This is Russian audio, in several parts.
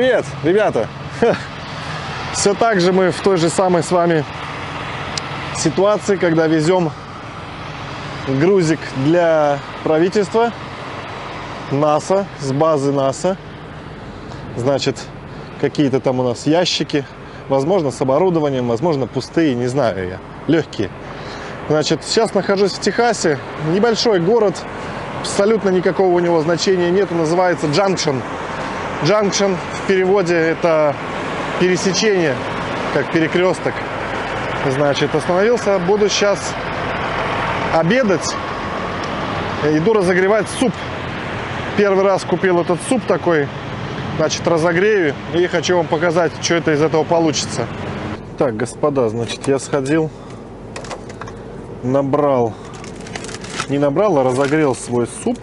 Привет, ребята! Все так же мы в той же самой с вами ситуации, когда везем грузик для правительства НАСА, с базы НАСА. Значит, какие-то там у нас ящики, возможно, с оборудованием, возможно, пустые, не знаю я, легкие. Значит, сейчас нахожусь в Техасе, небольшой город, абсолютно никакого у него значения нету, называется Джанкшн. Джанкшн в переводе это пересечение, как перекресток. Значит, остановился, буду сейчас обедать. Иду разогревать суп. Первый раз купил этот суп такой. Значит, разогрею и хочу вам показать, что это из этого получится. Так, господа, значит, я сходил, набрал, не набрал, а разогрел свой суп.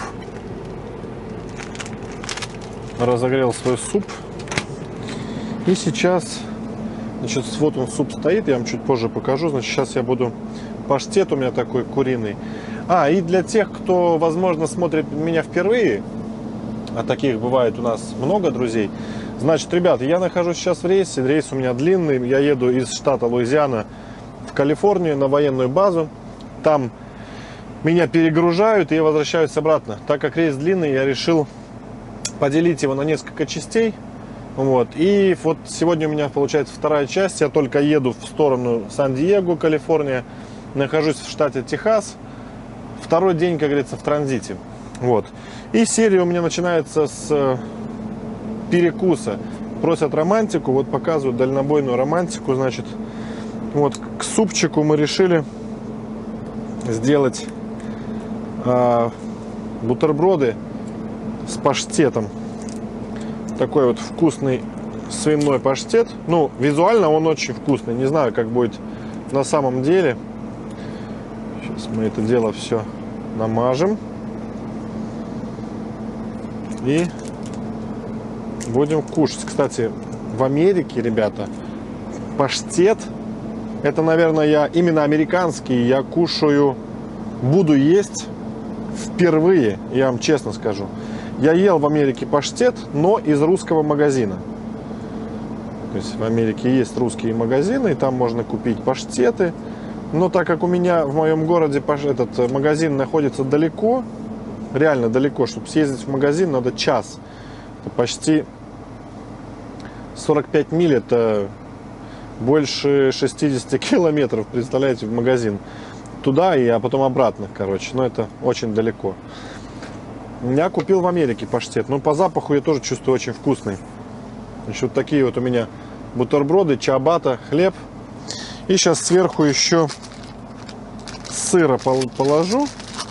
Разогрел свой суп. И сейчас, значит, вот он суп стоит, я вам чуть позже покажу. Значит, сейчас я буду, паштет у меня такой куриный. И для тех, кто, возможно, смотрит меня впервые, а таких бывает у нас много друзей. Значит, ребят, я нахожусь сейчас в рейсе. Рейс у меня длинный. Я еду из штата Луизиана в Калифорнию на военную базу. Там меня перегружают, и я возвращаюсь обратно. Так как рейс длинный, я решил поделить его на несколько частей. Вот. И вот сегодня у меня получается вторая часть. Я только еду в сторону Сан-Диего, Калифорния. Нахожусь в штате Техас. Второй день, как говорится, в транзите. Вот. И серия у меня начинается с перекуса. Просят романтику. Вот показывают дальнобойную романтику. Значит, вот к супчику мы решили сделать бутерброды с паштетом. Такой вот вкусный свиной паштет. Ну, визуально он очень вкусный. Не знаю, как будет на самом деле. Сейчас мы это дело все намажем. И будем кушать. Кстати, в Америке, ребята, паштет, это, наверное, я именно американский, я кушаю, буду есть впервые, я вам честно скажу. Я ел в Америке паштет, но из русского магазина. То есть в Америке есть русские магазины, и там можно купить паштеты. Но так как у меня в моем городе этот магазин находится далеко, реально далеко, чтобы съездить в магазин, надо час. Это почти 45 миль, это больше 60 километров, представляете, в магазин. Туда а потом обратно, короче. Но это очень далеко. Я купил в Америке паштет. Но по запаху я тоже чувствую очень вкусный. Значит, вот такие вот у меня бутерброды, чиабатта, хлеб. И сейчас сверху еще сыра положу.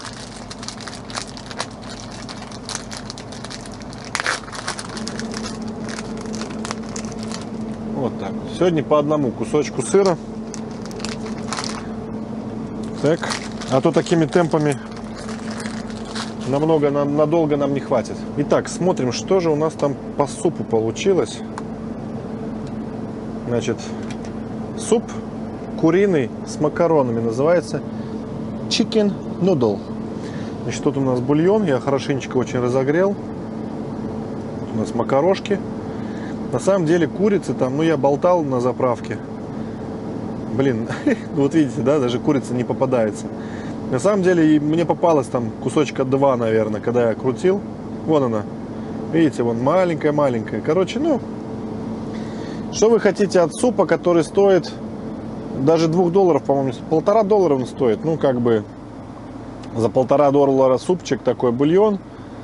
Вот так. Сегодня по одному кусочку сыра. Так. А то такими темпами надолго нам не хватит. Итак, смотрим, что же у нас там по супу получилось. Значит, суп куриный с макаронами, называется chicken noodle. Значит, тут у нас бульон, я хорошенечко очень разогрел. У нас макарошки. На самом деле курицы там, ну я болтал на заправке. Блин, вот видите, да, даже курица не попадается. На самом деле мне попалось там кусочка 2, наверное, когда я крутил. Вон она. Видите, вон маленькая-маленькая. Короче, ну, что вы хотите от супа, который стоит даже $2, по-моему, $1,5 он стоит. Ну, как бы за $1,5 супчик, такой бульон,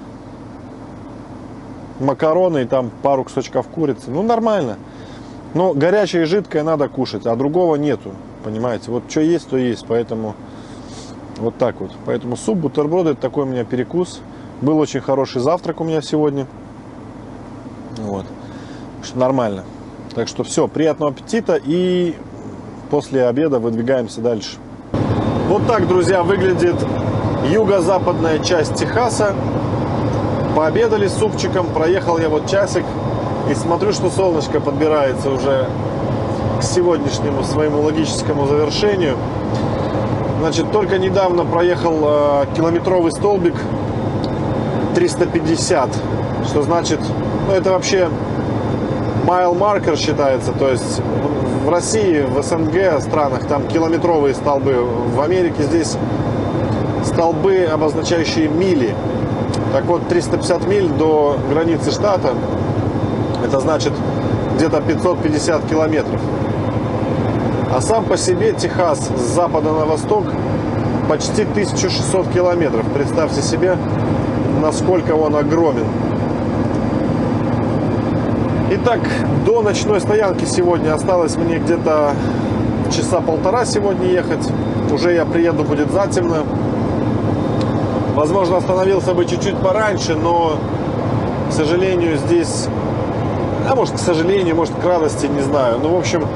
макароны и там пару кусочков курицы. Ну, нормально. Но горячее и жидкое надо кушать, а другого нету. Понимаете? Вот что есть, то есть. Поэтому вот так вот. Поэтому суп, бутерброды, это такой у меня перекус. Был очень хороший завтрак у меня сегодня. Вот. Нормально. Так что все, приятного аппетита. И после обеда выдвигаемся дальше. Вот так, друзья, выглядит юго-западная часть Техаса. Пообедали с супчиком. Проехал я вот часик. И смотрю, что солнышко подбирается уже к сегодняшнему своему логическому завершению. Значит, только недавно проехал километровый столбик 350. Что значит, ну это вообще майл-маркер считается, то есть в России, в СНГ странах там километровые столбы, в Америке здесь столбы, обозначающие мили. Так вот, 350 миль до границы штата, это значит где-то 550 километров. А сам по себе Техас с запада на восток почти 1600 километров. Представьте себе, насколько он огромен. Итак, до ночной стоянки сегодня осталось мне где-то часа полтора сегодня ехать. Уже я приеду, будет затемно. Возможно, остановился бы чуть-чуть пораньше, но, к сожалению, здесь... А может, к сожалению, может, к радости, не знаю. Ну, в общем,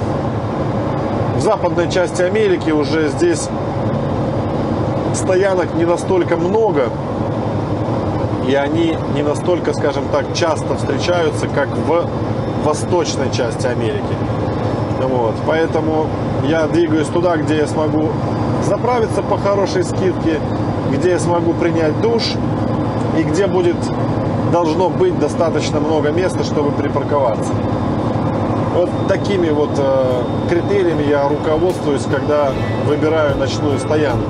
в западной части Америки уже здесь стоянок не настолько много. И они не настолько, скажем так, часто встречаются, как в восточной части Америки. Вот. Поэтому я двигаюсь туда, где я смогу заправиться по хорошей скидке, где я смогу принять душ и где должно быть достаточно много места, чтобы припарковаться. Вот такими вот критериями я руководствуюсь, когда выбираю ночную стоянку.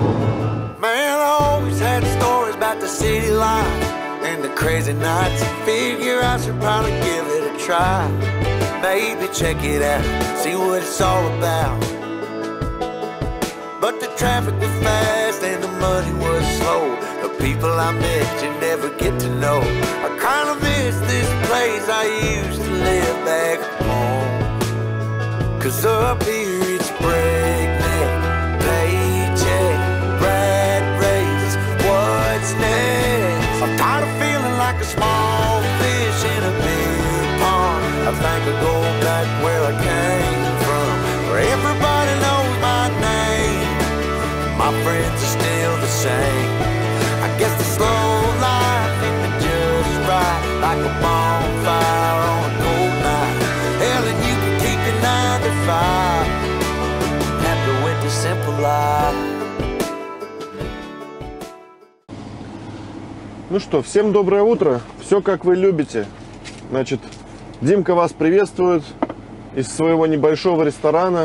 And the crazy nights, figure I should probably give it a try. Maybe check it out, see what it's all about. But the traffic was fast and the money was slow. The people I met you never get to know. I kinda miss this place I used to live back home. Cause up here it's breakneck, paycheck, rat race, what's next? I'm tired of feeling like a small fish in a big pond. I think I'll go back where I came from, where everybody knows my name. My friends are still the same. I guess the slow life hit me just right, like a bonfire on a cold night. Hell, and you can keep your 9 to 5. Happy with the simple life. Ну что, всем доброе утро. Все как вы любите. Значит, Димка вас приветствует из своего небольшого ресторана.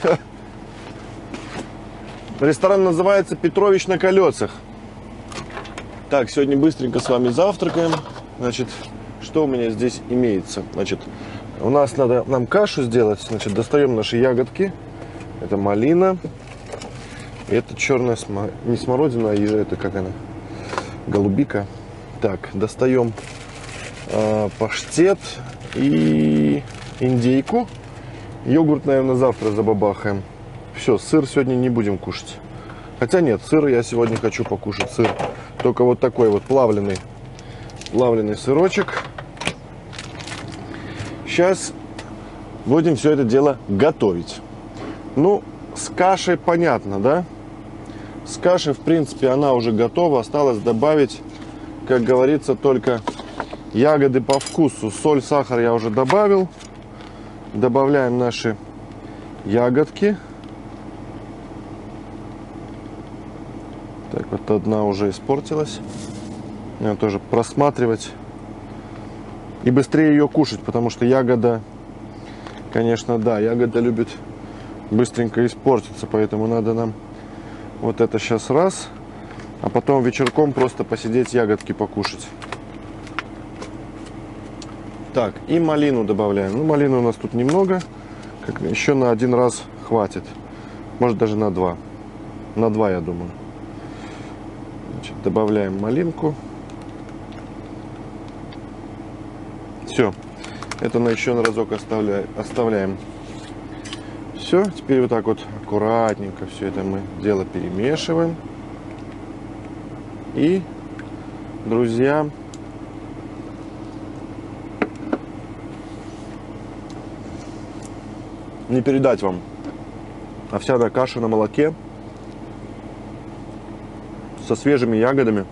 Ресторан называется «Петрович на колесах». Так, сегодня быстренько с вами завтракаем. Значит, что у меня здесь имеется? Значит, у нас надо нам кашу сделать. Значит, достаем наши ягодки. Это малина. И это черная не смородина, а это как она? Голубика. Так, достаем паштет и индейку. Йогурт, наверное, завтра забабахаем. Все, сыр сегодня не будем кушать. Хотя нет, сыр я сегодня хочу покушать. Сыр только вот такой вот плавленый сырочек. Сейчас будем все это дело готовить. Ну, с кашей понятно, да? С кашей, в принципе, она уже готова. Осталось добавить, как говорится, только ягоды по вкусу. Соль, сахар я уже добавил. Добавляем наши ягодки. Так, вот одна уже испортилась. Надо тоже просматривать. И быстрее ее кушать, потому что ягода, конечно, да, ягода любит быстренько испортиться. Поэтому надо нам вот это сейчас раз, а потом вечерком просто посидеть, ягодки покушать. Так, и малину добавляем. Ну, малины у нас тут немного. Еще на один раз хватит. Может, даже на два. На два, я думаю. Значит, добавляем малинку. Все. Это еще на разок оставляем. Все, теперь вот так вот аккуратненько все это мы дело перемешиваем. И, друзья, не передать вам. Овсяная каша на молоке со свежими ягодами.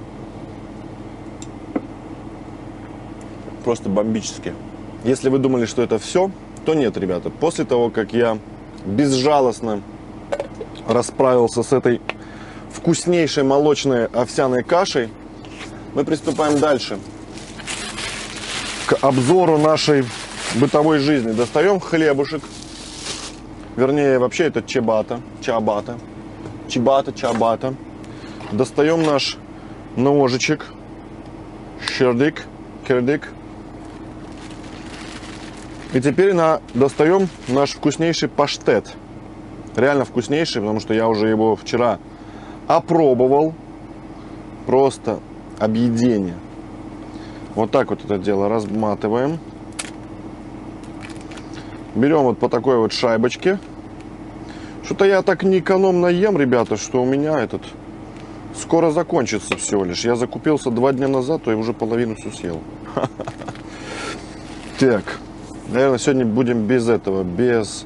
Просто бомбически. Если вы думали, что это все, то нет, ребята. После того, как я безжалостно расправился с этой вкуснейшей молочной овсяной кашей, мы приступаем дальше к обзору нашей бытовой жизни. Достаем хлебушек. Вернее, вообще это чиабатта. Чиабатта. Достаем наш ножичек. Кирдык. И теперь достаем наш вкуснейший паштет. Реально вкуснейший, потому что я уже его вчера опробовал. Просто объедение. Вот так вот это дело разматываем. Берем вот по такой вот шайбочке. Что-то я так не экономно ем, ребята, что у меня этот скоро закончится всего лишь. Я закупился 2 дня назад, то я уже половину все съел. Так, наверное, сегодня будем без этого, без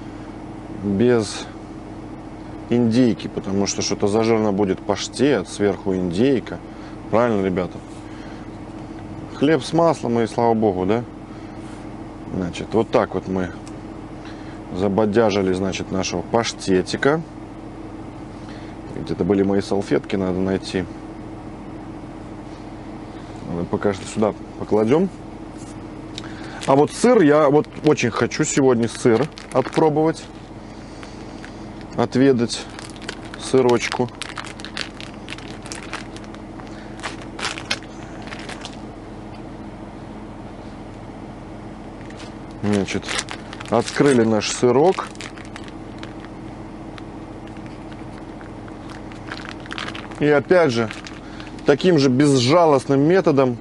индейки, потому что что-то зажирно будет паштет, сверху индейка. Правильно, ребята? Хлеб с маслом и слава богу, да? Значит, вот так вот мы забодяжили, значит, нашего паштетика. Где-то были мои салфетки, надо найти. Пока что сюда покладем. А вот сыр, я вот очень хочу сегодня сыр отпробовать. Отведать сырочку. Значит, открыли наш сырок. И опять же, таким же безжалостным методом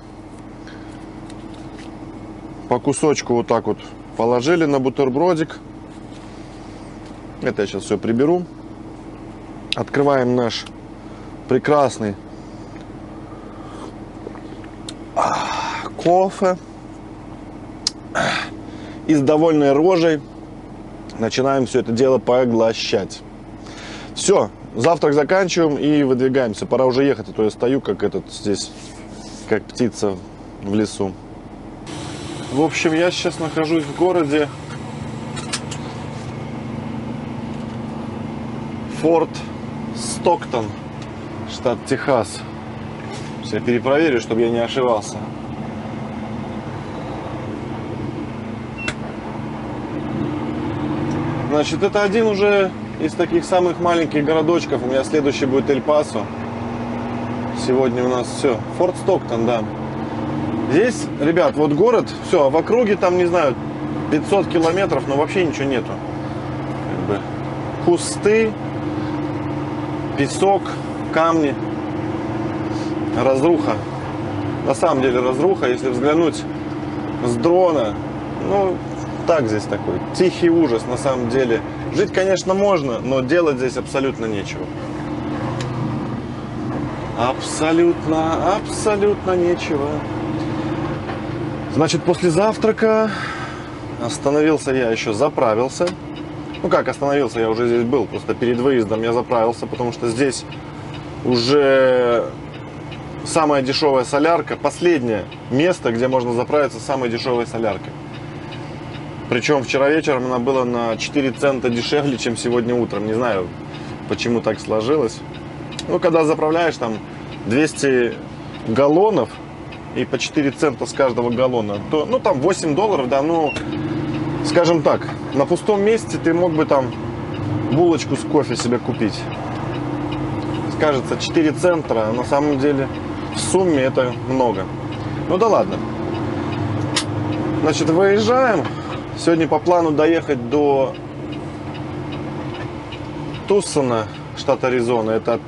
по кусочку вот так вот положили на бутербродик. Это я сейчас все приберу. Открываем наш прекрасный кофе. И с довольной рожей начинаем все это дело поглощать. Все, завтрак заканчиваем и выдвигаемся. Пора уже ехать, а то я стою как здесь, как птица в лесу. В общем, я сейчас нахожусь в городе Форт Стоктон, штат Техас. Сейчас я перепроверю, чтобы я не ошибался. Значит, это один уже из таких самых маленьких городочков. У меня следующий будет Эль-Пасо. Сегодня у нас все. Форт Стоктон, да. Здесь, ребят, вот город, все, а в округе там, не знаю, 500 километров, но вообще ничего нету. Как бы кусты, песок, камни, разруха. На самом деле разруха, если взглянуть с дрона, ну, так здесь такой тихий ужас на самом деле. Жить, конечно, можно, но делать здесь абсолютно нечего. Абсолютно нечего. Значит, после завтрака остановился я, еще заправился. Ну как остановился, я уже здесь был, просто перед выездом я заправился, потому что здесь уже самая дешевая солярка, последнее место, где можно заправиться самой дешевой соляркой. Причем вчера вечером она была на 4 цента дешевле, чем сегодня утром. Не знаю, почему так сложилось. Ну, когда заправляешь там 200 галлонов и по 4 цента с каждого галлона, то, ну, там $8, да, ну, скажем так, на пустом месте ты мог бы там булочку с кофе себе купить. Скажется 4 цента, а на самом деле в сумме это много. Ну да ладно. Значит, выезжаем. Сегодня по плану доехать до Туссона, штат Аризона. Это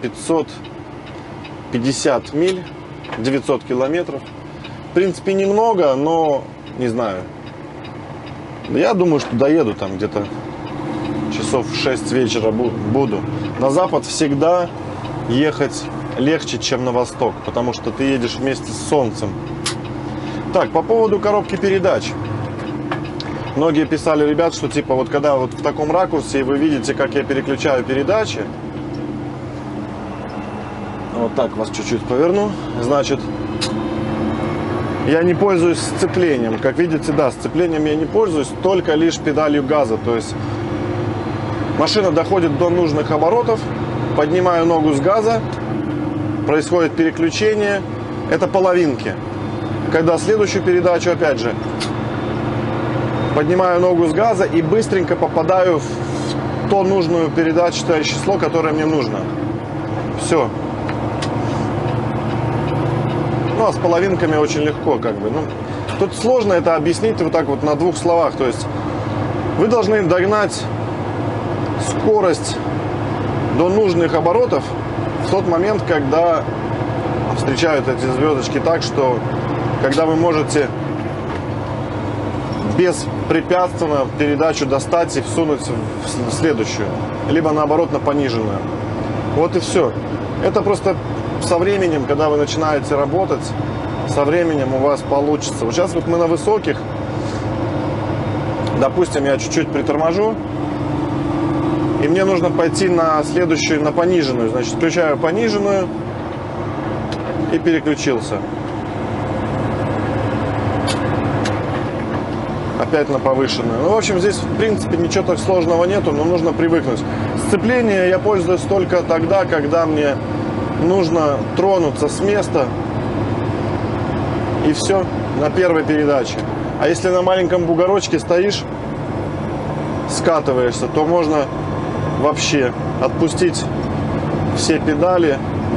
550 миль, 900 километров. В принципе, немного, но не знаю. Я думаю, что доеду там где-то часов в 6 вечера буду. На запад всегда ехать легче, чем на восток, потому что ты едешь вместе с солнцем. Так, по поводу коробки передач. Многие писали, ребят, что типа вот когда вот в таком ракурсе вы видите, как я переключаю передачи. Вот так вас чуть-чуть поверну. Значит, я не пользуюсь сцеплением. Как видите, да, сцеплением я не пользуюсь, только лишь педалью газа. То есть машина доходит до нужных оборотов, поднимаю ногу с газа, происходит переключение. Это половинки. Когда следующую передачу, опять же, поднимаю ногу с газа и быстренько попадаю в то нужную передатчатое число, которое мне нужно. Все. Ну, а с половинками очень легко, как бы. Ну, тут сложно это объяснить вот так вот на двух словах. То есть вы должны догнать скорость до нужных оборотов в тот момент, когда встречают эти звездочки так, что когда вы можете беспрепятственно передачу достать и всунуть в следующую, либо наоборот на пониженную. Вот и все. Это просто со временем, когда вы начинаете работать, со временем у вас получится. Вот сейчас вот мы на высоких, допустим, я чуть-чуть приторможу, и мне нужно пойти на следующую, на пониженную. Значит, включаю пониженную и переключился. Опять на повышенную. Ну, в общем, здесь, в принципе, ничего так сложного нету, но нужно привыкнуть. Сцепление я пользуюсь только тогда, когда мне нужно тронуться с места. И все, на первой передаче. А если на маленьком бугорочке стоишь, скатываешься, то можно вообще отпустить все педали,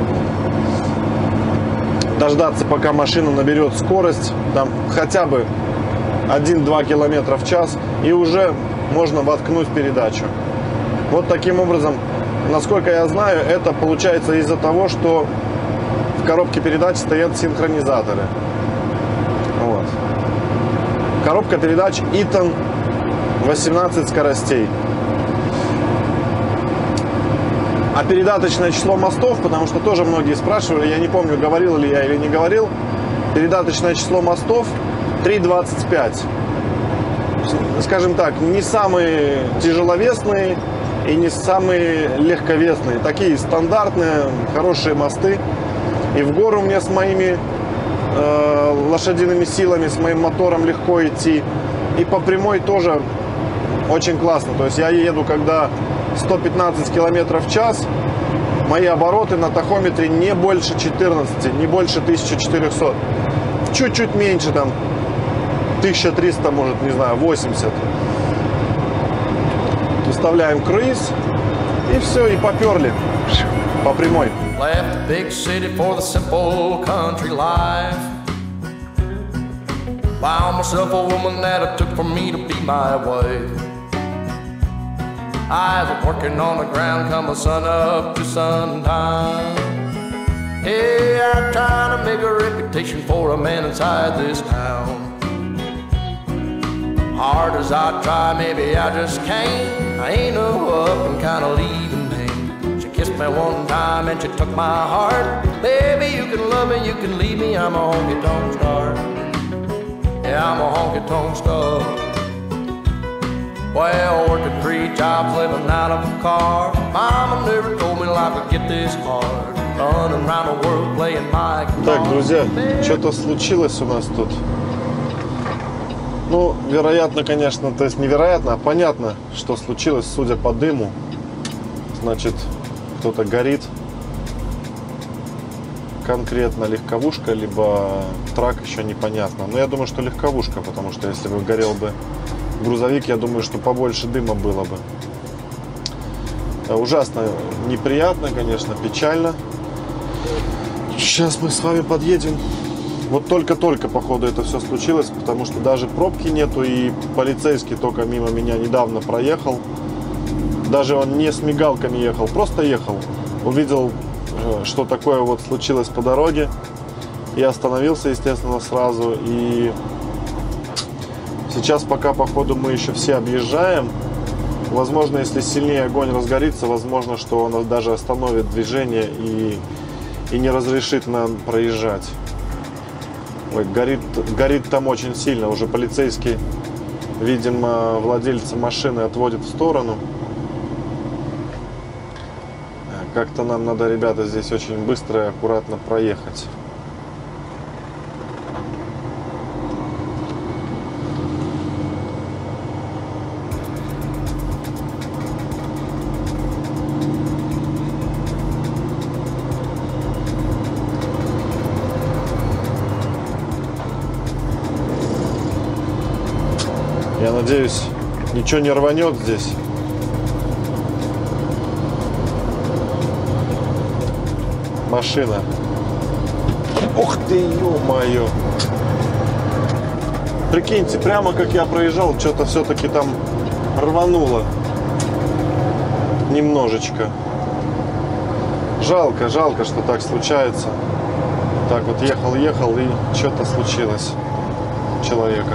дождаться, пока машина наберет скорость, там хотя бы 1-2 км в час, и уже можно воткнуть передачу. Вот таким образом, насколько я знаю, это получается из-за того, что в коробке передач стоят синхронизаторы. Вот. Коробка передач Eaton 18 скоростей. А передаточное число мостов, потому что тоже многие спрашивали, я не помню, говорил ли я или не говорил, передаточное число мостов 3,25. Скажем так, не самые тяжеловесные и не самые легковесные. Такие стандартные, хорошие мосты. И в гору мне с моими лошадиными силами, с моим мотором легко идти. И по прямой тоже очень классно. То есть я еду, когда 115 км в час, мои обороты на тахометре не больше 14, не больше 1400. Чуть-чуть меньше, там 1300, может, не знаю, 80. Выставляем круиз и все, и поперли по прямой. Left the big city for the simple country life. Found myself a woman that it took for me to be my wife. I was working on the ground come the sun up to sundown. Hey, I'm trying to make a reputation for a man inside this town. Hard as I try, maybe I just can't. I ain't no up and kind of leaving name. She kissed me one time and she took my heart. Baby, you can love me, you can leave me. I'm a honky-tonk star. Yeah, I'm a honky-tonk star. Well, working 3 jobs, living out of a car. Mama never told me life would get this hard. Running around the world playing my guitar. Так, друзья, что-то случилось у нас тут. Ну, вероятно, конечно, то есть невероятно, а понятно, что случилось, судя по дыму. Значит, кто-то горит. Конкретно легковушка, либо трак, еще непонятно. Но я думаю, что легковушка, потому что если бы горел бы грузовик, я думаю, что побольше дыма было бы. Ужасно неприятно, конечно, печально. Сейчас мы с вами подъедем. Вот только-только, походу, это все случилось, потому что даже пробки нету, и полицейский только мимо меня недавно проехал. Даже он не с мигалками ехал, просто ехал. Увидел, что такое вот случилось по дороге. И остановился, естественно, сразу. И сейчас, пока, походу, мы еще все объезжаем, возможно, если сильнее огонь разгорится, возможно, что он даже остановит движение и не разрешит нам проезжать. Ой, горит там очень сильно. Уже полицейский, видимо, владельца машины отводит в сторону. Как-то нам надо, ребята, здесь очень быстро и аккуратно проехать. Я Надеюсь, ничего не рванет здесь. Машина. Ух ты, ё-моё. Прикиньте, прямо как я проезжал, что-то все-таки там рвануло. Немножечко. Жалко, жалко, что так случается. Так вот ехал и что-то случилось у человека.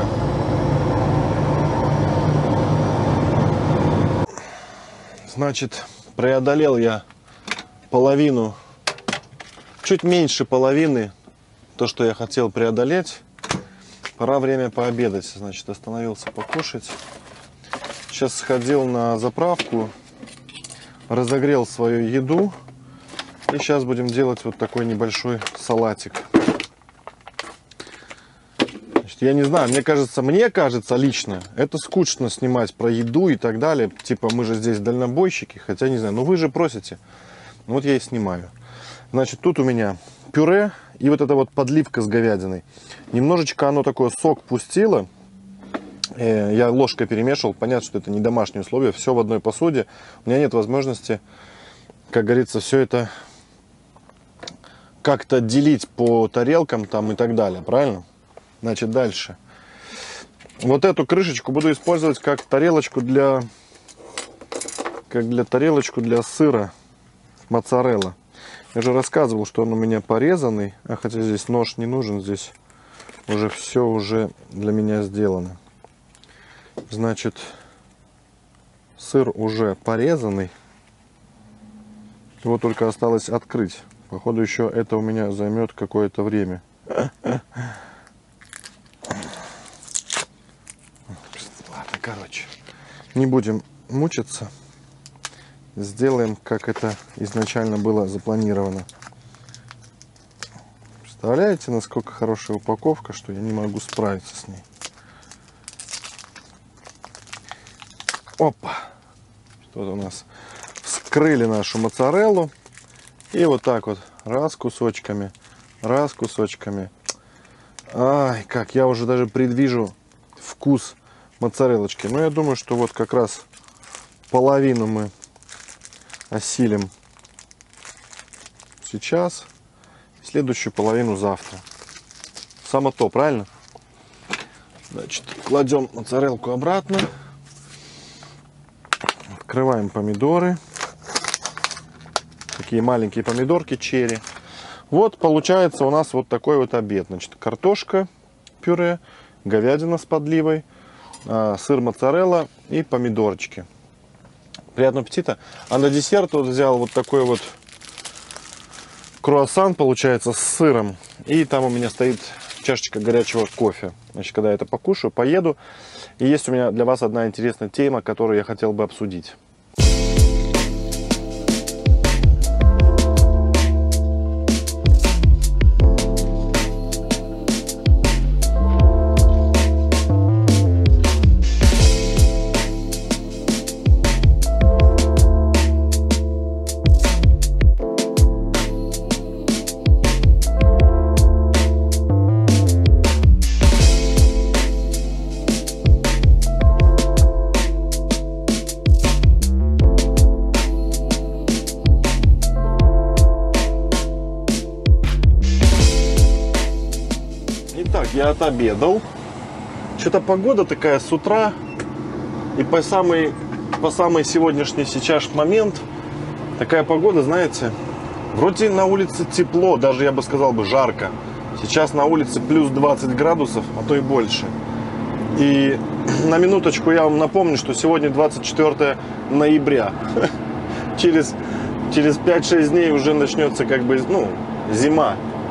Значит, преодолел я половину, чуть меньше половины, то, что я хотел преодолеть. Пора время пообедать. Значит, остановился покушать. Сейчас сходил на заправку, разогрел свою еду. И сейчас будем делать вот такой небольшой салатик. Значит, я не знаю, мне кажется лично, это скучно снимать про еду и так далее. Типа, мы же здесь дальнобойщики, хотя не знаю, но вы же просите. Вот я и снимаю. Значит, тут у меня пюре и вот эта вот подливка с говядиной. Немножечко оно такое сок пустило. Я ложкой перемешивал. Понятно, что это не домашние условия. Все в одной посуде. У меня нет возможности, как говорится, все это как-то делить по тарелкам там и так далее. Правильно? Значит, дальше. Вот эту крышечку буду использовать как тарелочку для сыра моцарелла. Я же рассказывал, что он у меня порезанный. А хотя здесь нож не нужен. Здесь уже все уже для меня сделано. Значит, сыр уже порезанный. Его только осталось открыть. Походу, еще это у меня займет какое-то время. Ладно, короче, не будем мучиться. Сделаем, как это изначально было запланировано. Представляете, насколько хорошая упаковка, что я не могу справиться с ней. Опа! Что-то у нас вскрыли нашу моцареллу. И вот так вот, раз кусочками. Ай, как, я уже даже предвижу вкус моцареллочки. Но я думаю, что вот как раз половину мы осилим сейчас. Следующую половину завтра. Само то, правильно? Значит, кладем моцарелку обратно. Открываем помидоры. Такие маленькие помидорки черри. Вот получается у нас вот такой вот обед. Значит, картошка, пюре, говядина с подливой, сыр моцарелла и помидорчики. Приятного аппетита. А на десерт вот взял вот такой вот круассан, получается, с сыром. И там у меня стоит чашечка горячего кофе. Значит, когда я это покушаю, поеду. И есть у меня для вас одна интересная тема, которую я хотел бы обсудить. Итак, я отобедал. Что-то погода такая с утра. И по самый сегодняшний сейчас момент такая погода, знаете, вроде на улице тепло, даже я бы сказал бы жарко. Сейчас на улице плюс 20 градусов, а то и больше. И на минуточку я вам напомню, что сегодня 24 ноября. Через 5-6 дней уже начнется как бы, ну, зима.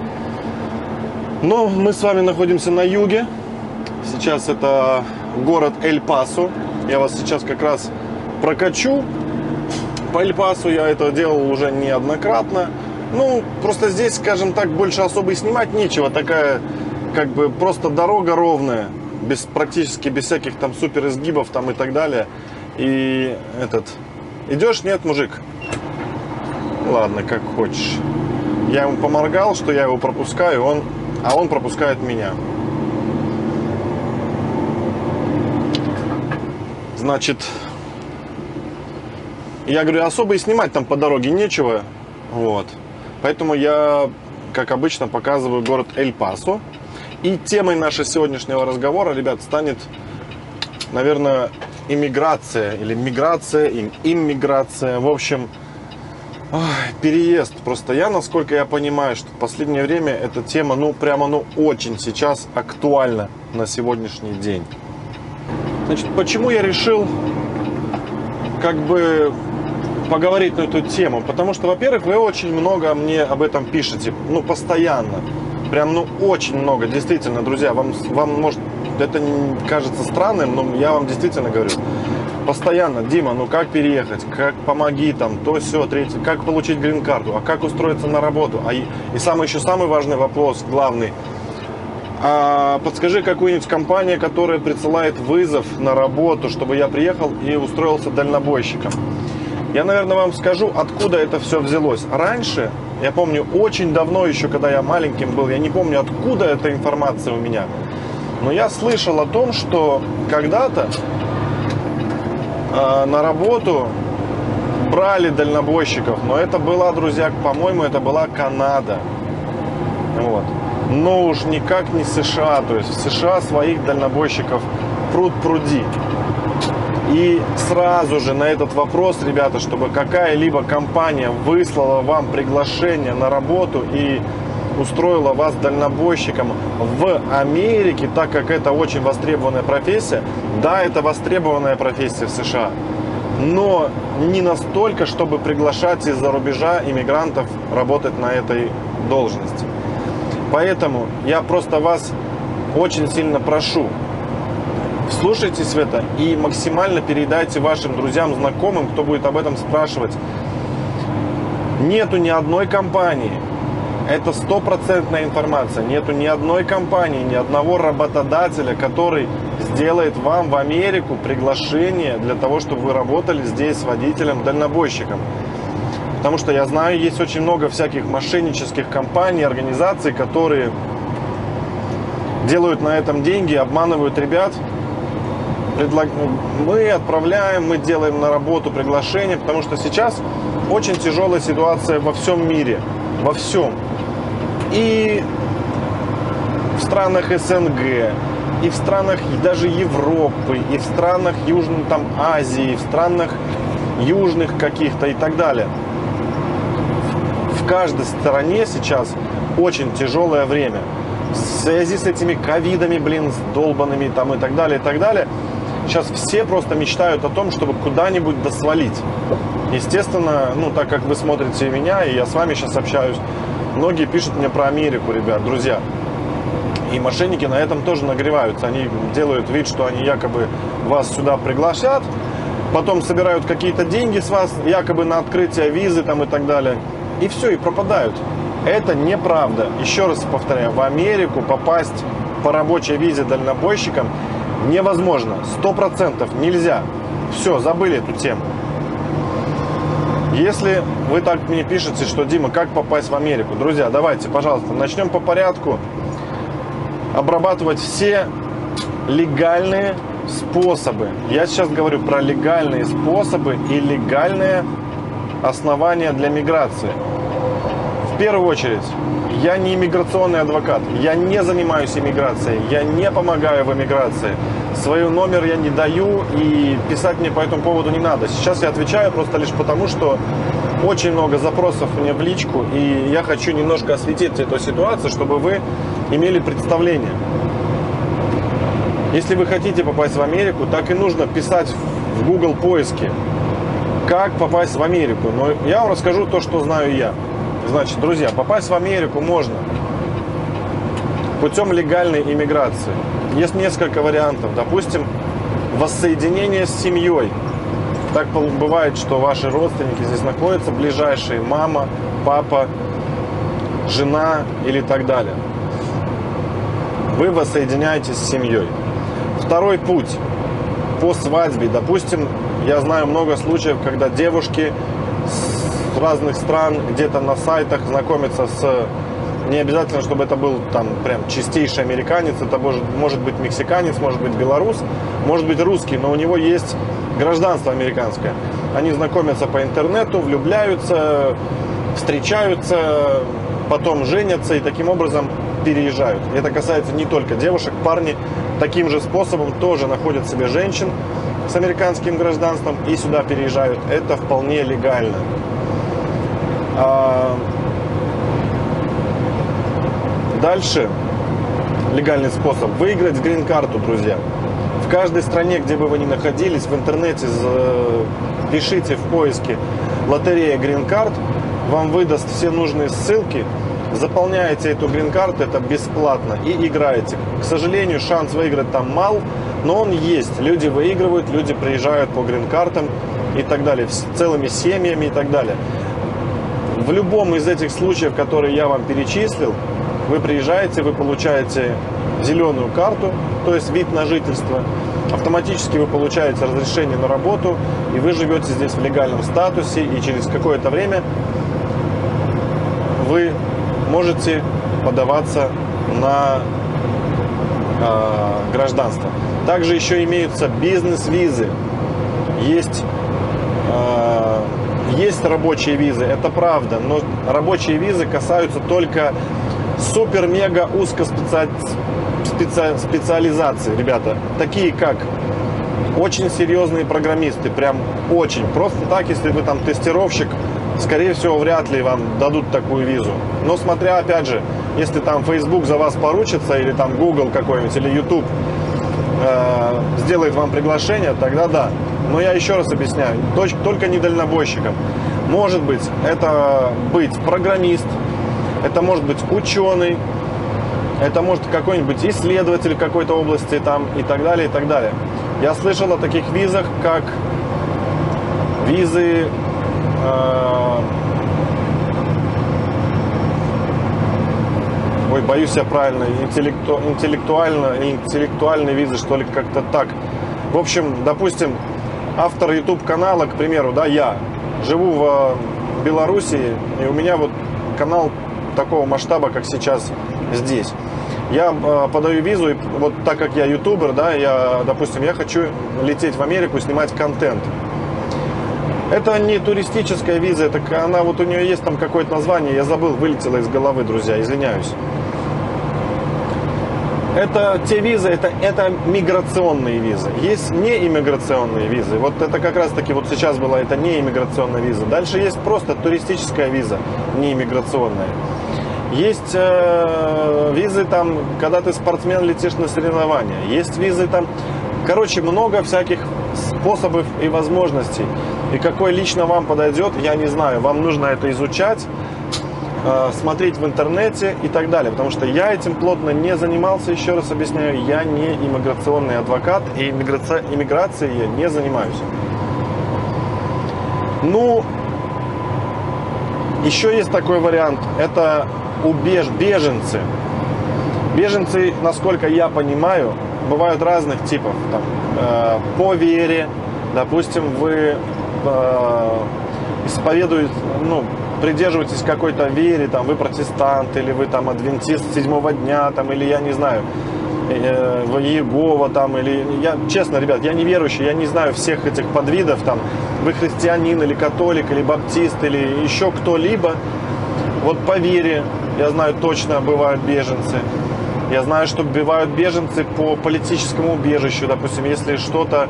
Но мы с вами находимся на юге. Сейчас это город Эль-Пасо. Я вас сейчас как раз прокачу. По Эль-Пасо я это делал уже неоднократно. Ну, просто здесь, скажем так, больше особо и снимать нечего. Такая, как бы, просто дорога ровная. Практически без всяких там супер изгибов там и так далее. И идешь? Нет, мужик? Ладно, как хочешь. Я ему поморгал, что я его пропускаю, а он пропускает меня. Значит, я говорю, особо и снимать там по дороге нечего. Вот. Поэтому я, как обычно, показываю город Эль-Пасо. И темой нашего сегодняшнего разговора, ребят, станет, наверное, иммиграция. Или миграция, иммиграция. В общем, переезд. Просто я, насколько я понимаю, что в последнее время эта тема, очень сейчас актуальна на сегодняшний день. Значит, почему я решил поговорить на эту тему? Потому что, во-первых, вы очень много мне об этом пишете, постоянно. Прям, очень много. Действительно, друзья, вам может это кажется странным, но я вам действительно говорю. Постоянно, Дима, как переехать, как помоги там, то, сё, третье, как получить грин-карту, а как устроиться на работу. И самый важный вопрос, главный. Подскажи какую-нибудь компанию, которая присылает вызов на работу, чтобы я приехал и устроился дальнобойщиком. Я, наверное, вам скажу, откуда это все взялось. Раньше, я помню, очень давно еще, когда я маленьким был, я не помню, откуда эта информация у меня. Но я слышал о том, что когда-то на работу брали дальнобойщиков. Но это была, друзья, по-моему, это была Канада. Вот. Но уж никак не США. То есть в США своих дальнобойщиков пруд-пруди. И сразу же на этот вопрос, ребята, чтобы какая-либо компания выслала вам приглашение на работу и устроила вас дальнобойщиком в Америке, так как это очень востребованная профессия. Да, это востребованная профессия в США, но не настолько, чтобы приглашать из-за рубежа иммигрантов работать на этой должности. Поэтому я просто вас очень сильно прошу, вслушайтесь в это и максимально передайте вашим друзьям, знакомым, кто будет об этом спрашивать. Нету ни одной компании, это стопроцентная информация, нету ни одной компании, ни одного работодателя, который сделает вам в Америку приглашение для того, чтобы вы работали здесь водителем-дальнобойщиком. Потому что я знаю, есть очень много всяких мошеннических компаний, организаций, которые делают на этом деньги, обманывают ребят. Мы отправляем, мы делаем на работу приглашение, потому что сейчас очень тяжелая ситуация во всем мире, во всем. И в странах СНГ, и в странах даже Европы, и в странах Южной Азии, и в странах южных каких-то и так далее. В каждой стране сейчас очень тяжелое время. В связи с этими ковидами, долбанными там и так далее, и так далее. Сейчас все просто мечтают о том, чтобы куда-нибудь досвалить. Естественно, так как вы смотрите меня, и я с вами сейчас общаюсь, многие пишут мне про Америку, ребят, друзья. И мошенники на этом тоже нагреваются. Они делают вид, что они якобы вас сюда пригласят, потом собирают какие-то деньги с вас, якобы на открытие визы там и так далее. И все, и пропадают. Это неправда. Еще раз повторяю, в Америку попасть по рабочей визе дальнобойщиком невозможно. 100% нельзя. Все, забыли эту тему. Если вы так мне пишете, что, Дима, как попасть в Америку? Друзья, давайте, пожалуйста, начнем по порядку обрабатывать все легальные способы. Я сейчас говорю про легальные способы и легальные основания для миграции. В первую очередь, я не иммиграционный адвокат, я не занимаюсь иммиграцией, я не помогаю в иммиграции. Свой номер я не даю, и писать мне по этому поводу не надо. Сейчас я отвечаю просто лишь потому, что очень много запросов мне в личку, и я хочу немножко осветить эту ситуацию, чтобы вы имели представление. Если вы хотите попасть в Америку, так и нужно писать в Google поиске, как попасть в Америку. Но я вам расскажу то, что знаю я. Значит, друзья, попасть в Америку можно путем легальной иммиграции. Есть несколько вариантов. Допустим, воссоединение с семьей. Так бывает, что ваши родственники здесь находятся, ближайшие, мама, папа, жена или так далее. Вы воссоединяетесь с семьей. Второй путь по свадьбе. Допустим, я знаю много случаев, когда девушки с разных стран где-то на сайтах знакомятся с Не обязательно, чтобы это был там прям чистейший американец. Это может быть мексиканец, может быть белорус, может быть русский, но у него есть гражданство американское. Они знакомятся по интернету, влюбляются, встречаются, потом женятся и таким образом переезжают. Это касается не только девушек, парни таким же способом тоже находят себе женщин с американским гражданством и сюда переезжают. Это вполне легально. Дальше легальный способ выиграть грин-карту, друзья. В каждой стране, где бы вы ни находились, в интернете пишите в поиске лотерея грин-карт, вам выдаст все нужные ссылки, заполняете эту грин-карту, это бесплатно, и играете. К сожалению, шанс выиграть там мал, но он есть. Люди выигрывают, люди приезжают по грин-картам и так далее, целыми семьями и так далее. В любом из этих случаев, которые я вам перечислил, вы приезжаете, вы получаете зеленую карту, то есть вид на жительство. Автоматически вы получаете разрешение на работу, и вы живете здесь в легальном статусе, и через какое-то время вы можете подаваться на гражданство. Также еще имеются бизнес-визы. Есть рабочие визы, это правда, но рабочие визы касаются только супер-мега узкоспециализации, ребята. Такие как очень серьезные программисты, прям очень. Просто так, если вы там тестировщик, скорее всего, вряд ли вам дадут такую визу. Но смотря, опять же, если там Facebook за вас поручится, или там Google какой-нибудь, или YouTube сделает вам приглашение, тогда да. Но я еще раз объясняю, только не дальнобойщикам. Может быть, это быть программист, это может быть ученый, это может какой-нибудь исследователь какой-то области там и так далее, и так далее. Я слышал о таких визах, как визы ой, боюсь я правильно, интеллектуальные визы, что ли, как-то так. В общем, допустим, автор YouTube канала, к примеру, да, я живу в Белоруссии, и у меня вот канал такого масштаба, как сейчас здесь. Я подаю визу, и вот так как я ютубер, да, допустим, я хочу лететь в Америку, снимать контент. Это не туристическая виза, она вот у нее есть там какое-то название, я забыл, вылетело из головы, друзья, извиняюсь. Это те визы, это миграционные визы. Есть неиммиграционные визы. Вот это как раз таки вот сейчас была это неиммиграционная виза. Дальше есть просто туристическая виза, неиммиграционная. Есть визы там, когда ты спортсмен, летишь на соревнования. Есть визы там, короче, много всяких способов и возможностей. И какой лично вам подойдет, я не знаю. Вам нужно это изучать, смотреть в интернете и так далее. Потому что я этим плотно не занимался, еще раз объясняю, я не иммиграционный адвокат, и иммиграцией я не занимаюсь. Ну, еще есть такой вариант, это беженцы. Беженцы, насколько я понимаю, бывают разных типов. Там, по вере, допустим, вы исповедуете, придерживаетесь какой-то вере, там, вы протестант, или вы там адвентист седьмого дня, там, или я не знаю, в Иегова, там, или я, честно, ребят, я не верующий, я не знаю всех этих подвидов, там, вы христианин, или католик, или баптист, или еще кто-либо. Вот по вере, я знаю, точно бывают беженцы. Я знаю, что бывают беженцы по политическому убежищу, допустим, если что-то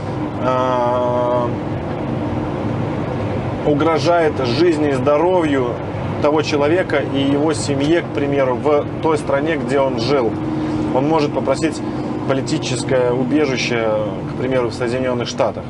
угрожает жизни и здоровью того человека и его семье, к примеру, в той стране, где он жил. Он может попросить политическое убежище, к примеру, в Соединенных Штатах.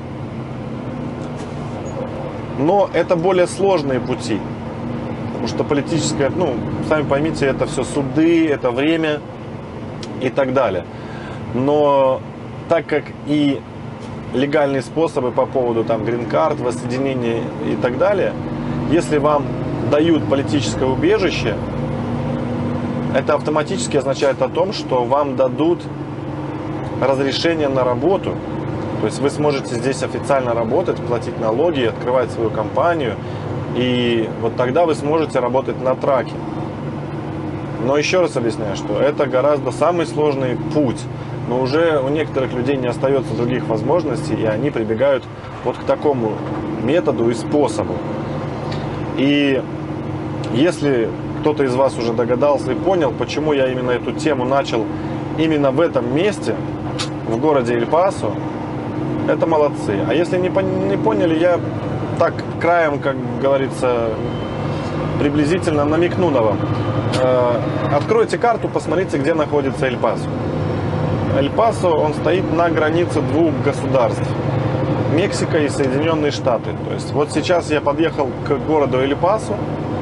Но это более сложные пути. Потому что политическое, сами поймите, это все суды, это время и так далее. Но так как и легальные способы по поводу там грин-карт, воссоединения и так далее, если вам дают политическое убежище, это автоматически означает о том, что вам дадут разрешение на работу. То есть вы сможете здесь официально работать, платить налоги, открывать свою компанию, и вот тогда вы сможете работать на траке. Но еще раз объясняю, что это гораздо самый сложный путь. Но уже у некоторых людей не остается других возможностей, и они прибегают вот к такому методу и способу. И если кто-то из вас уже догадался и понял, почему я именно эту тему начал именно в этом месте, в городе Эль-Пасо, это молодцы. А если не поняли, я так краем, как говорится, приблизительно намекну на вам. Откройте карту, посмотрите, где находится Эль-Пасо. Эль-Пасо, он стоит на границе двух государств. Мексика и Соединенные Штаты. То есть вот сейчас я подъехал к городу Эль-Пасо.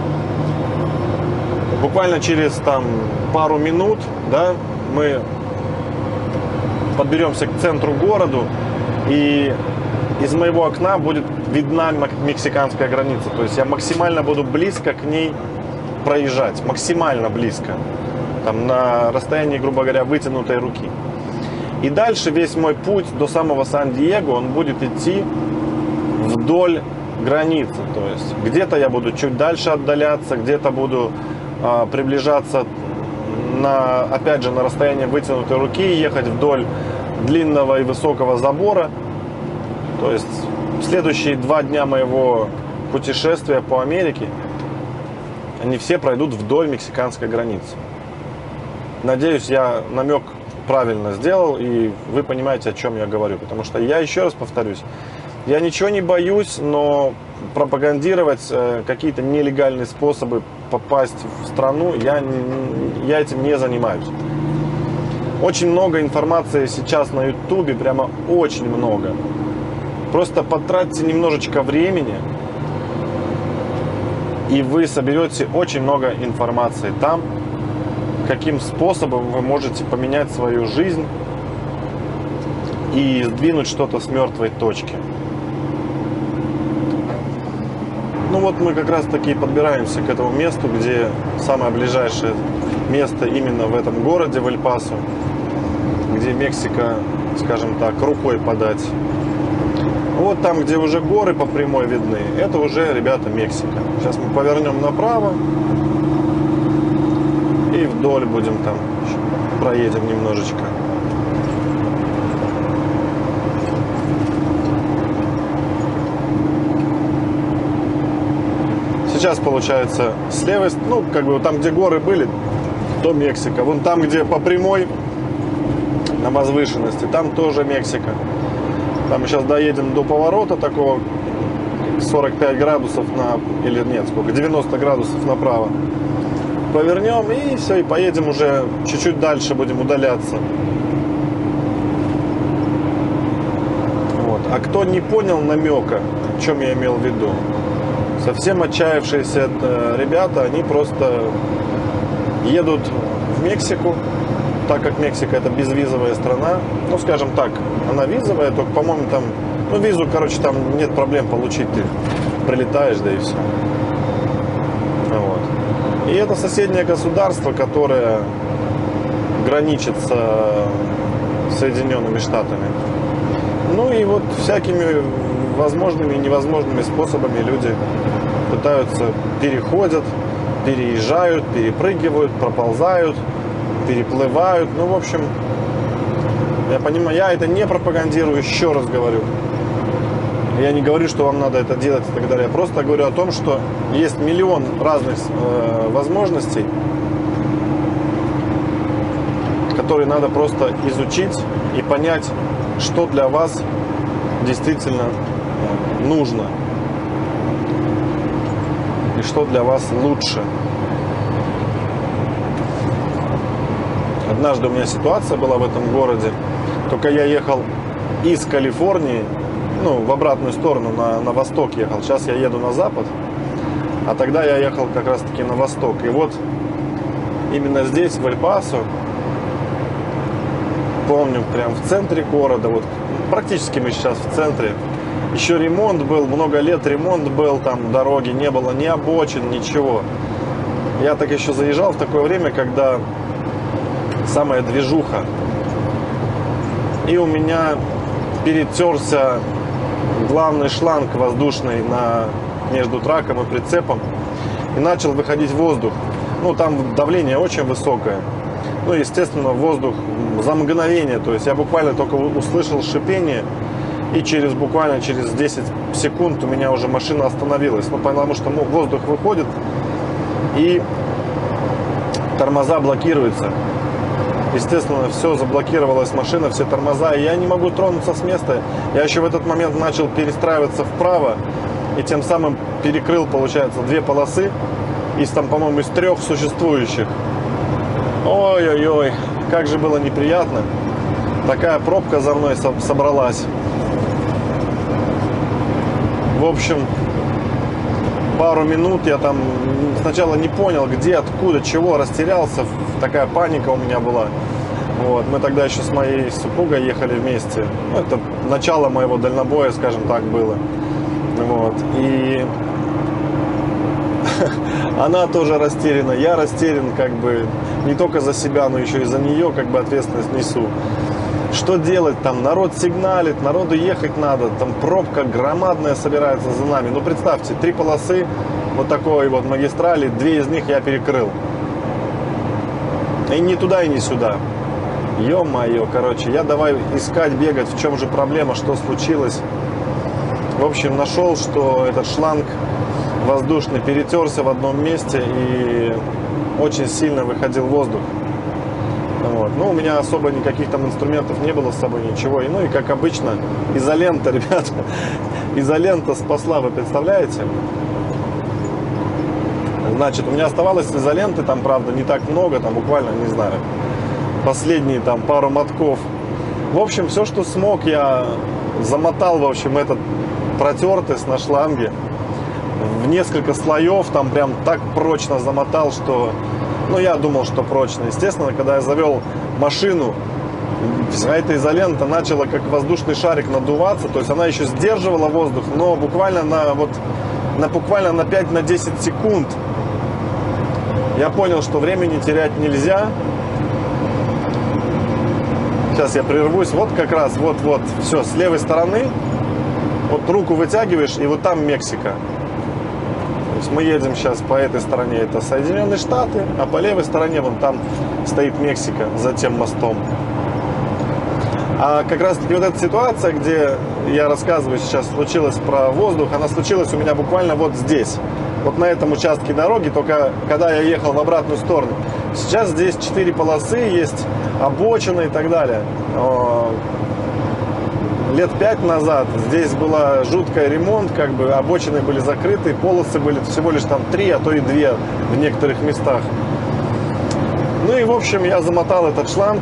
Буквально через пару минут, да, мы подберемся к центру города, и из моего окна будет видна мексиканская граница. То есть я максимально буду близко к ней проезжать, максимально близко, на расстоянии, грубо говоря, вытянутой руки. И дальше весь мой путь до самого Сан-Диего, он будет идти вдоль границы. То есть где-то я буду чуть дальше отдаляться, где-то буду приближаться опять же, на расстояние вытянутой руки, ехать вдоль длинного и высокого забора. То есть следующие 2 дня моего путешествия по Америке, они все пройдут вдоль мексиканской границы. Надеюсь, я намек правильно сделал, и вы понимаете, о чем я говорю. Потому что я, еще раз повторюсь, я ничего не боюсь, но пропагандировать какие-то нелегальные способы попасть в страну, я этим не занимаюсь. Очень много информации сейчас на Ютубе, прямо очень много. Просто потратьте немножечко времени, и вы соберете очень много информации там, каким способом вы можете поменять свою жизнь и сдвинуть что-то с мертвой точки. Ну вот мы как раз таки подбираемся к этому месту, где самое ближайшее место именно в этом городе, в Эль-Пасо, где Мексика, скажем так, рукой подать. Вот там, где уже горы по прямой видны, это уже, ребята, Мексика. Сейчас мы повернем направо и вдоль будем там, проедем немножечко. Сейчас получается с левой, ну как бы там, где горы были, то Мексика. Вон там, где по прямой, на возвышенности, там тоже Мексика. Там мы сейчас доедем до поворота такого 45 градусов или нет, сколько, 90 градусов направо. Повернем и все, и поедем уже чуть-чуть дальше, будем удаляться. Вот. А кто не понял намека, о чем я имел в виду, совсем отчаявшиеся ребята, они просто едут в Мексику, так как Мексика это безвизовая страна, ну скажем так, она визовая, только, по-моему, там, ну визу, короче, там нет проблем получить, ты прилетаешь, да и все. Вот. И это соседнее государство, которое граничит с Соединенными Штатами. Ну и вот всякими возможными и невозможными способами люди пытаются, переходят, переезжают, перепрыгивают, проползают, переплывают. Ну, в общем, я понимаю, я это не пропагандирую, еще раз говорю. Я не говорю, что вам надо это делать и так далее. Я просто говорю о том, что есть миллион разных возможностей, которые надо просто изучить и понять, что для вас действительно нужно и что для вас лучше. Однажды у меня ситуация была в этом городе, только я ехал из Калифорнии, ну, в обратную сторону, на восток ехал. Сейчас я еду на запад, а тогда я ехал как раз таки на восток. И вот именно здесь, в Эль-Пасо, помню, прям в центре города, вот практически мы сейчас в центре. Еще ремонт был, много лет ремонт был, там дороги не было, ни обочин, ничего. Я так еще заезжал в такое время, когда самая движуха. И у меня перетерся главный шланг воздушный между траком и прицепом. И начал выходить воздух. Ну, там давление очень высокое. Ну, естественно, воздух за мгновение. То есть я буквально только услышал шипение, и буквально через 10 секунд у меня уже машина остановилась. Ну, потому что воздух выходит, и тормоза блокируются. Естественно, все заблокировалась машина, все тормоза, и я не могу тронуться с места. Я еще в этот момент начал перестраиваться вправо, и тем самым перекрыл, получается, 2 полосы из, там, по-моему, из 3 существующих. Ой-ой-ой, как же было неприятно. Такая пробка за мной собралась. В общем, пару минут я там сначала не понял, где, откуда, чего, растерялся. Такая паника у меня была. Вот. Мы тогда еще с моей супругой ехали вместе. Ну, это начало моего дальнобоя, скажем так, было. Вот. И она тоже растеряна, я растерян, как бы не только за себя, но еще и за нее, как бы ответственность несу. Что делать там? Народ сигналит, народу ехать надо, там пробка громадная собирается за нами. Ну, представьте, 3 полосы вот такой вот магистрали, 2 из них я перекрыл. И ни туда, и ни сюда. Ё-моё, короче, я давай искать, бегать, в чем же проблема, что случилось. В общем, нашел, что этот шланг воздушный перетерся в одном месте, и очень сильно выходил воздух. Вот. Ну, у меня особо никаких там инструментов не было с собой, ничего. Ну и как обычно, изолента, ребята, изолента спасла, вы представляете? Значит, у меня оставалось изоленты, там, правда, не так много, там буквально, не знаю, последние там пару мотков. В общем, все, что смог, я замотал, в общем, этот протертость на шланге в несколько слоев, там прям так прочно замотал, что, ну, я думал, что прочно. Естественно, когда я завел машину, вся эта изолента начала как воздушный шарик надуваться, то есть она еще сдерживала воздух, но буквально на 5-10 секунд я понял, что времени терять нельзя. Сейчас я прервусь. Вот как раз, вот, все, с левой стороны, вот руку вытягиваешь, и вот там Мексика. То есть мы едем сейчас по этой стороне, это Соединенные Штаты, а по левой стороне вон там стоит Мексика за тем мостом. А как раз таки вот эта ситуация, где я рассказываю сейчас, случилась про воздух, она случилась у меня буквально вот здесь. Вот на этом участке дороги, только когда я ехал в обратную сторону. Сейчас здесь 4 полосы есть, обочины и так далее. Лет 5 назад здесь был жуткий ремонт, как бы обочины были закрыты, полосы были всего лишь там 3, а то и 2 в некоторых местах. Ну и в общем я замотал этот шланг,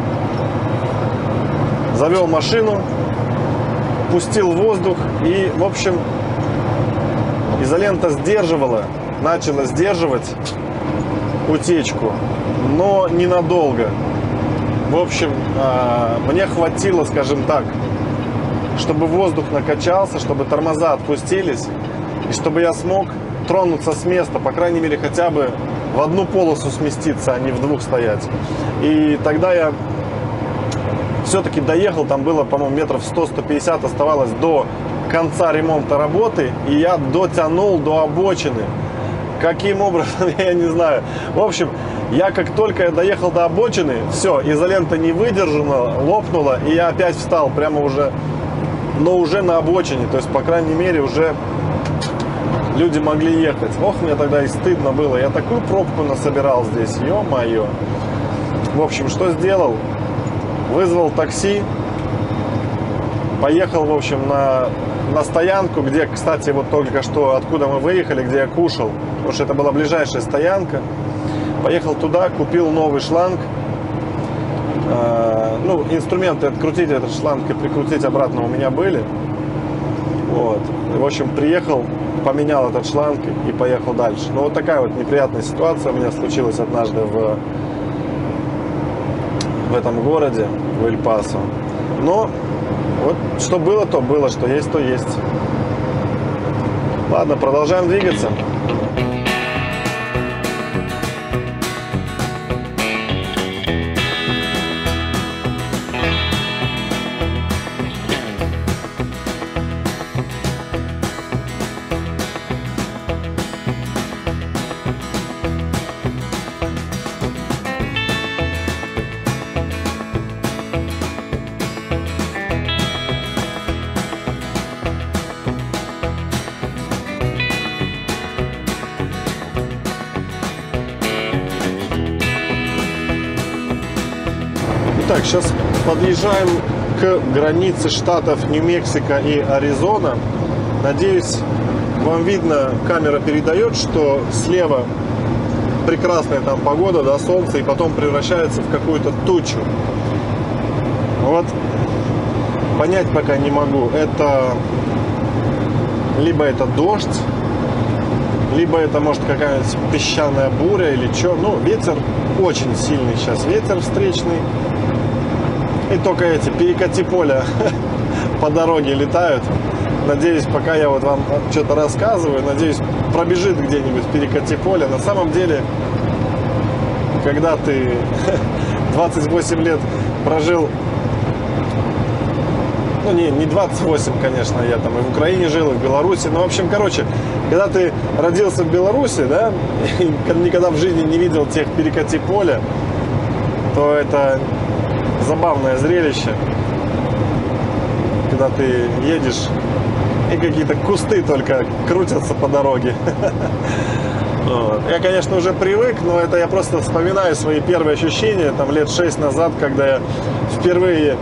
завел машину, пустил воздух и в общем изолента сдерживала, начала сдерживать утечку, но ненадолго. В общем, мне хватило, скажем так, чтобы воздух накачался, чтобы тормоза отпустились, и чтобы я смог тронуться с места, по крайней мере, хотя бы в одну полосу сместиться, а не в 2 стоять. И тогда я все-таки доехал, там было, по-моему, метров 100-150 оставалось до конца ремонта работы, и я дотянул до обочины. Каким образом, я не знаю. В общем, как только я доехал до обочины, все, изолента не выдержана, лопнула, и я опять встал прямо уже, но уже на обочине. То есть, по крайней мере, уже люди могли ехать. Ох, мне тогда и стыдно было. Я такую пробку насобирал здесь, ё-моё. В общем, что сделал? Вызвал такси, поехал, в общем, на стоянку, где, кстати, вот только что, откуда мы выехали, где я кушал, потому что это была ближайшая стоянка. Поехал туда, купил новый шланг. Ну, инструменты открутить этот шланг и прикрутить обратно у меня были. Вот. И, в общем, приехал, поменял этот шланг и поехал дальше. Ну, вот такая вот неприятная ситуация у меня случилась однажды в этом городе, в Эль-Пасо. Но вот что было, то было, что есть, то есть. Ладно, продолжаем двигаться. Итак, сейчас подъезжаем к границе штатов Нью-Мексико и Аризона. Надеюсь, вам видно, камера передает, что слева прекрасная там погода, да, солнце, и потом превращается в какую-то тучу. Вот понять пока не могу, это либо это дождь, либо это может какая-нибудь песчаная буря или что. Ну, ветер очень сильный сейчас, ветер встречный. И только эти перекати поля по дороге летают. Надеюсь, пока я вот вам что-то рассказываю, надеюсь, пробежит где-нибудь перекати поле. На самом деле, когда ты 28 лет прожил, ну не 28, конечно, я там и в Украине жил, и в Беларуси, но в общем, короче, когда ты родился в Беларуси, да, и никогда в жизни не видел тех перекати поля, то это забавное зрелище, когда ты едешь и какие-то кусты только крутятся по дороге. Я, конечно, уже привык, но это я просто вспоминаю свои первые ощущения, там лет 6 назад, когда я впервые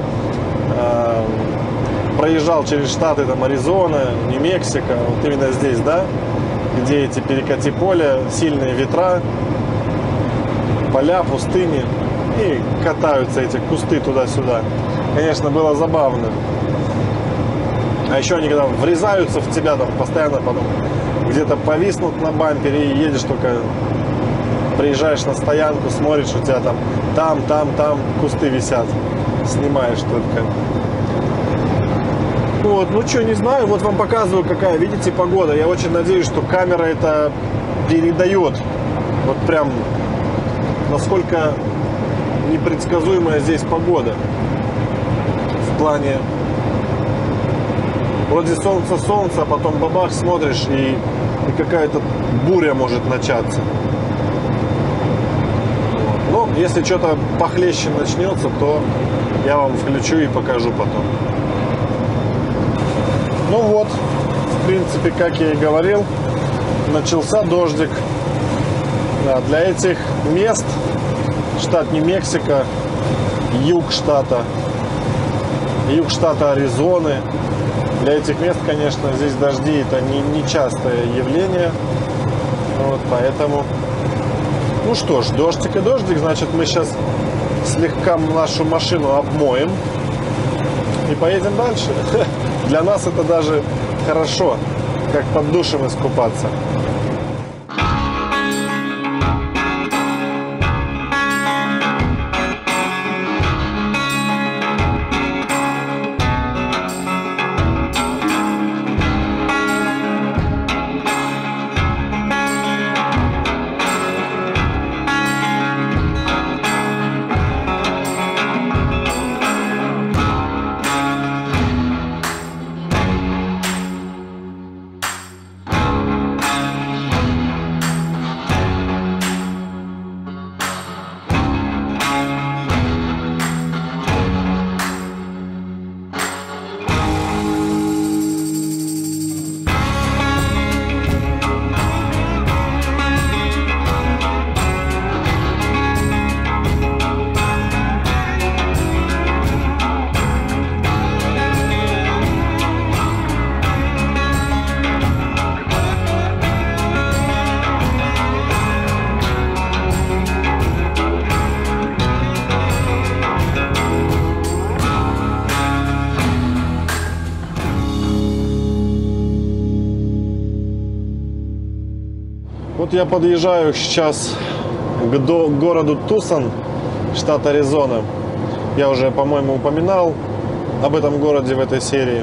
проезжал через штаты, там, Аризона, Нью-Мексико, вот именно здесь, да, где эти перекати поля, сильные ветра, поля, пустыни, и катаются эти кусты туда-сюда. Конечно, было забавно. А еще они когда врезаются в тебя, там постоянно потом где-то повиснут на бампере, и едешь только, приезжаешь на стоянку, смотришь, у тебя там кусты висят, снимаешь только. Вот, ну что, не знаю, вот вам показываю, какая, видите, погода. Я очень надеюсь, что камера это передает. Вот прям, насколько непредсказуемая здесь погода. В плане, вроде солнце, а потом бабах, смотришь, и какая-то буря может начаться. Вот. Ну, если что-то похлеще начнется, то я вам включу и покажу потом. Ну вот, в принципе, как я и говорил, начался дождик. Да, для этих мест, штат Нью-Мексико, юг штата Аризоны, для этих мест, конечно, здесь дожди это не частое явление. Вот, поэтому, ну что ж, дождик и дождик, значит, мы сейчас слегка нашу машину обмоем и поедем дальше. Для нас это даже хорошо, как под душем искупаться. Вот я подъезжаю сейчас к городу Тусон, штат Аризона. Я уже, по-моему, упоминал об этом городе в этой серии.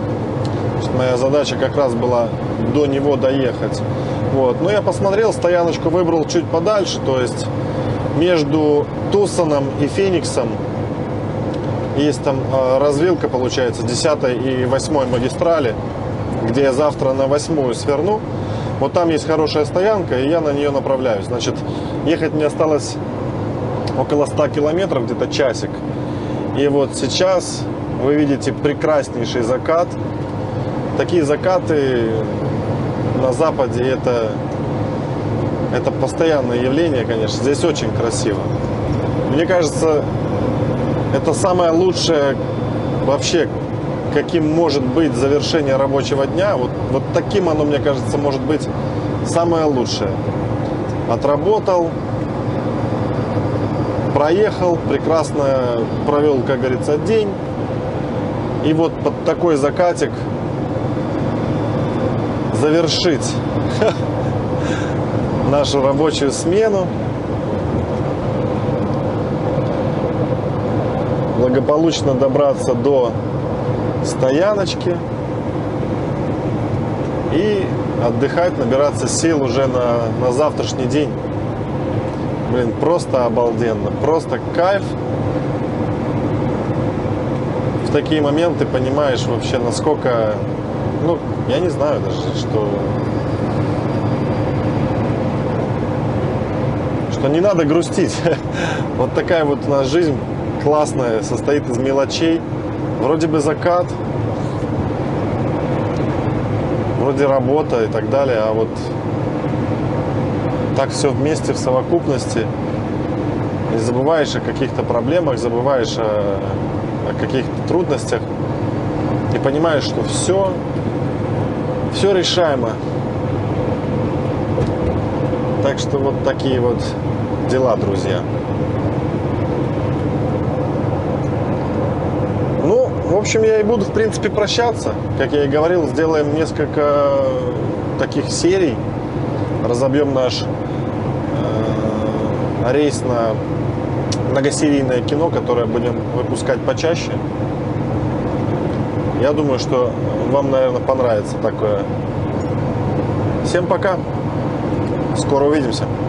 Моя задача как раз была до него доехать. Вот. Но я посмотрел, стояночку выбрал чуть подальше, то есть между Тусоном и Фениксом есть там развилка, получается, 10-й и 8-й магистрали, где я завтра на 8-ю сверну. Вот там есть хорошая стоянка, и я на нее направляюсь. Значит, ехать мне осталось около 100 километров, где-то часик. И вот сейчас вы видите прекраснейший закат. Такие закаты на Западе это постоянное явление, конечно. Здесь очень красиво. Мне кажется, Это самое лучшее вообще, каким может быть завершение рабочего дня. Вот таким оно, мне кажется, может быть самое лучшее. Отработал, проехал, прекрасно провел, как говорится, день. И вот под такой закатик завершить нашу рабочую смену. Благополучно добраться до стояночки и отдыхать, набираться сил уже на завтрашний день. Блин, просто обалденно, просто кайф. В такие моменты понимаешь вообще, насколько, ну, я не знаю даже, что не надо грустить. Вот такая вот у нас жизнь классная, состоит из мелочей. Вроде бы закат, вроде работа и так далее, а вот так все вместе в совокупности. И забываешь о каких-то проблемах, забываешь о каких-то трудностях и понимаешь, что все решаемо. Так что вот такие вот дела, друзья. Ну, в общем, я и буду, в принципе, прощаться. Как я и говорил, сделаем несколько таких серий. Разобьем наш рейс на многосерийное кино, которое будем выпускать почаще. Я думаю, что вам, наверное, понравится такое. Всем пока. Скоро увидимся.